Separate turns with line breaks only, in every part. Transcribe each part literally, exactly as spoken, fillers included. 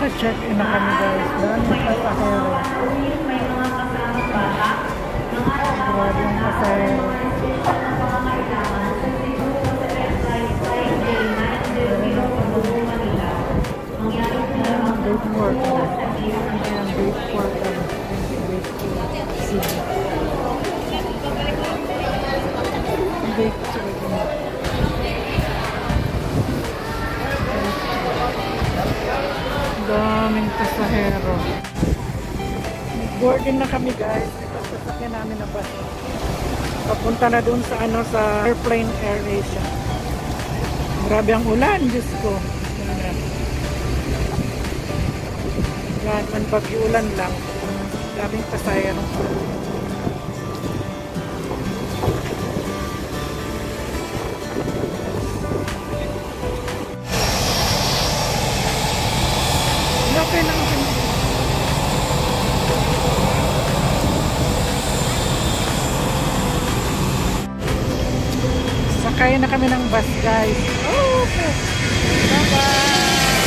Naka-check-in na kami guys. Dami pasahero. Grabe yung pasahero. Gate port. Ayan, gate port. Gate city. Gate city. Daming pasahero. Boarding na kami guys. Ito sasakyan namin na bus. Papunta na dun sa ano sa airplane Air Asia. Grabe ang ulan, Diyos ko. Yan, man pag-iulan lang. Daming pasahero. Okay lang. Sakay na kami ng bus guys. Oh, okay. Bye-bye.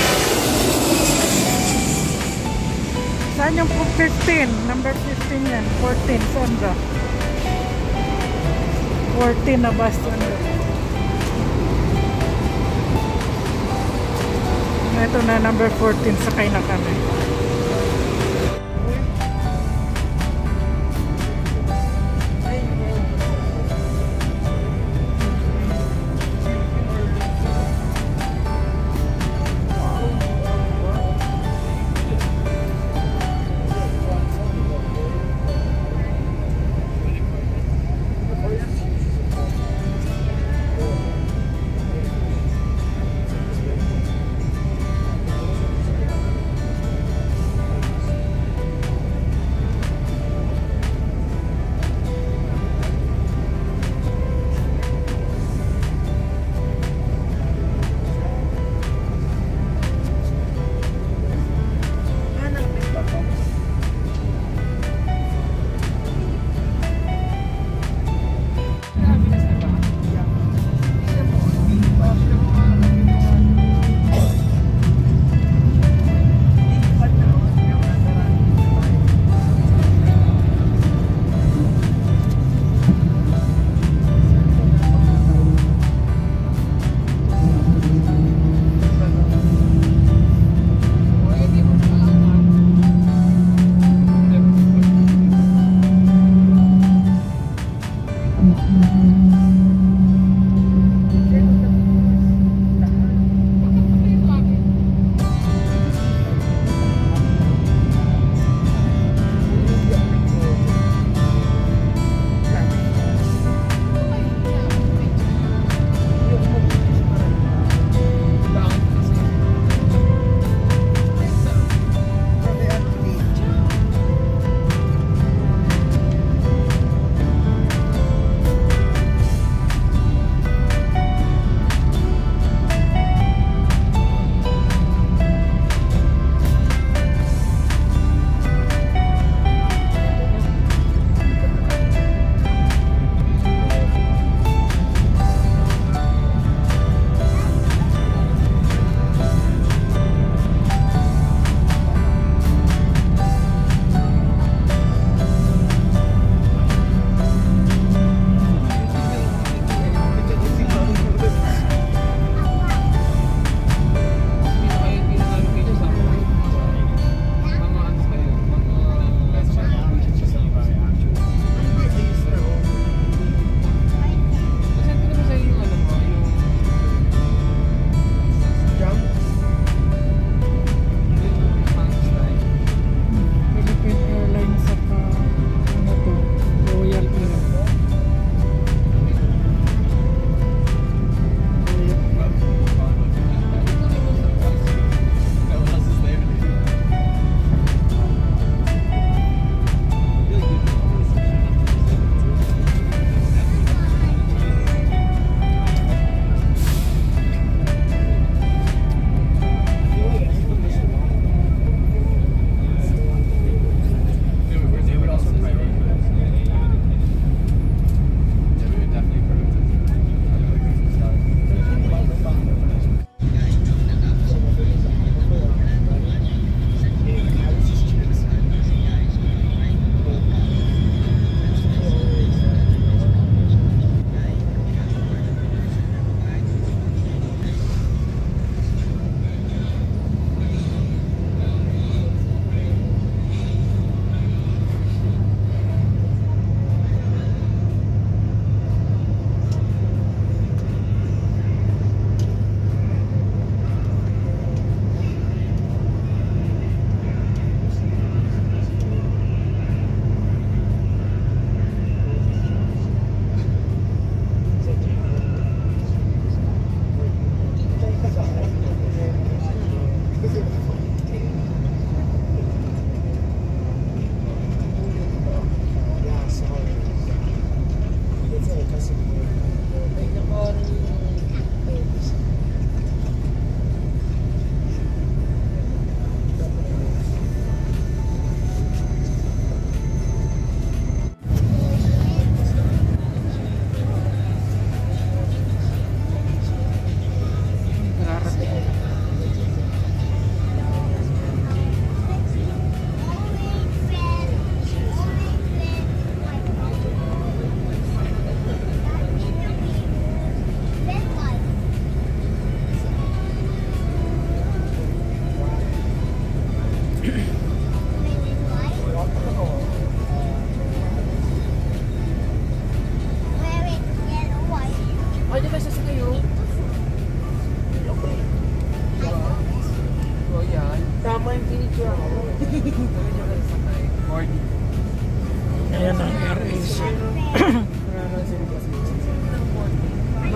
Saan yung fifteen? Number fifteen yan. fourteen. Saan ba? fourteen na bus. Ito na number fourteen. Sakay na kami.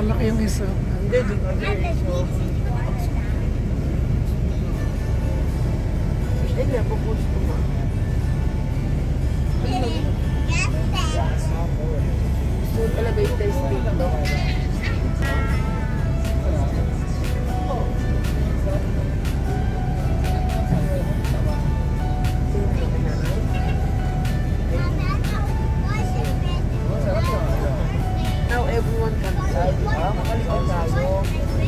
malaki yung isa.
Hindi, doon ka dyan. So, eh, napopost ko mo. So, elevator speed, no? Now everyone can fly, di ba? Makalimutan tayo.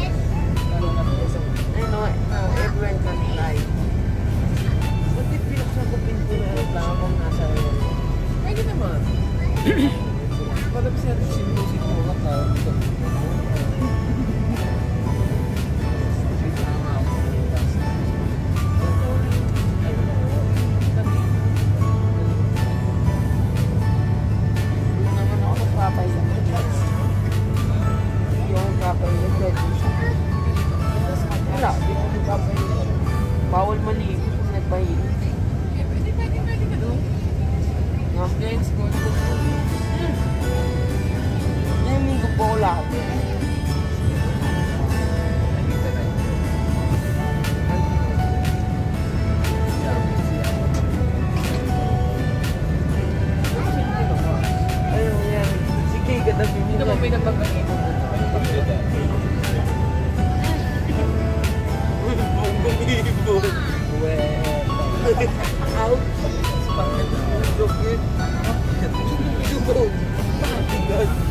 I know, now everyone can fly. Bakit pinaksan ko pinto na reklamo kung nasa yun? Pwede naman. Parang service yung music mo lang tao dito. Wala, di mo nagpapahilig. Bawal maligo kung nagpahilig. Pwede, pwede, pwede ka doon. No? Let's go. Naming ko po lahat. Ayun, yan. Sige, ganda bibig. Hindi naman pinagpapagin. Bumibog. Well. Ouch. Bakit? Joke yun. Bumibog.